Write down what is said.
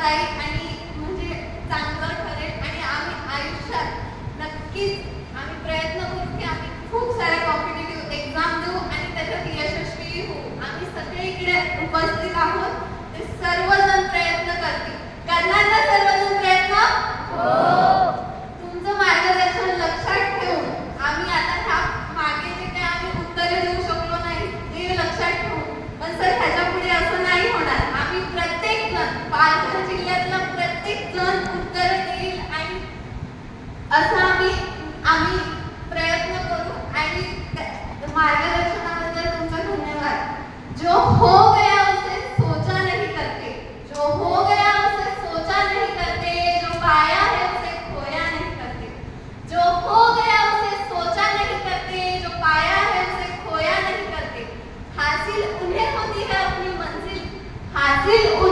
जाईल आणि म्हणजे चांगलं ठरेल आणि आम्ही आयुष्यात नक्कीच आम्ही प्रयत्न करू की आम्ही खूप साऱ्या कॉम्पिटिटिव्ह एक्झाम देऊ आणि त्याच्यात यशस्वी होऊ. आम्ही सगळे इकडे उपस्थित आहोत, ते सर्वजण प्रयत्न करतील. करणार ना सर्वजण प्रयत्न? हो. तुमचं मार्गदर्शन लक्षात ठेवून आम्ही आता ह्या मागे जे काही आम्ही उत्तरे देऊ शकलो नाही ते लक्षात ठेवून, पण सर ह्याच्या पुढे असं नाही होणार. आम्ही प्रत्येक जण पालघर जिल्ह्यातला प्रत्येक जण उत्तर देईल आणि असं आम्ही प्रयत्न करू. आणि मार्गदर्शनाबद्दल तुमचा धन्यवाद. जो हो गया उसे सोचा नहीं करते, जो हो गया उसे सोचा नहीं करते, जो पाया है उसे खोया नहीं करते. जो हो गया उसे सोचा नहीं करते, जो पाया है उसे खोया नहीं करते. हासिल उन्हें होती है अपनी मंजिल, हासिल